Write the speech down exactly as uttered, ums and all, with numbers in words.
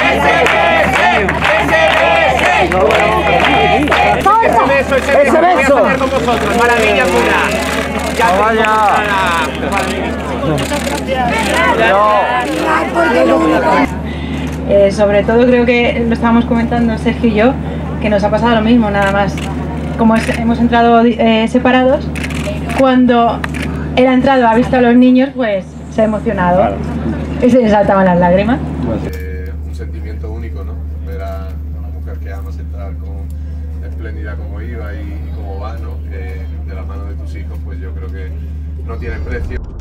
Ese beso, ese beso, ese beso. Voy a hacer con vosotros, maravilla pura. Ya vaya. Eh, sobre todo creo que lo estábamos comentando Sergio y yo, que nos ha pasado lo mismo, nada más. Como es, hemos entrado eh, separados, cuando él ha entrado, ha visto a los niños, pues se ha emocionado. Claro. Y se le saltaban las lágrimas. Eh, un sentimiento único, ¿no? Ver a una mujer que amas entrar con espléndida como iba y, y como va, ¿no? Eh, de la mano de tus hijos, pues yo creo que no tiene precio.